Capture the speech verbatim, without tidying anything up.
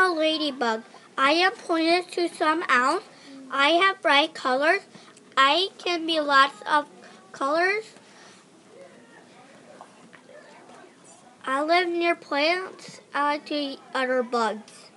a ladybug. I am pointed to some owls. I have bright colors. I can be lots of colors. I live near plants. I like to eat other bugs.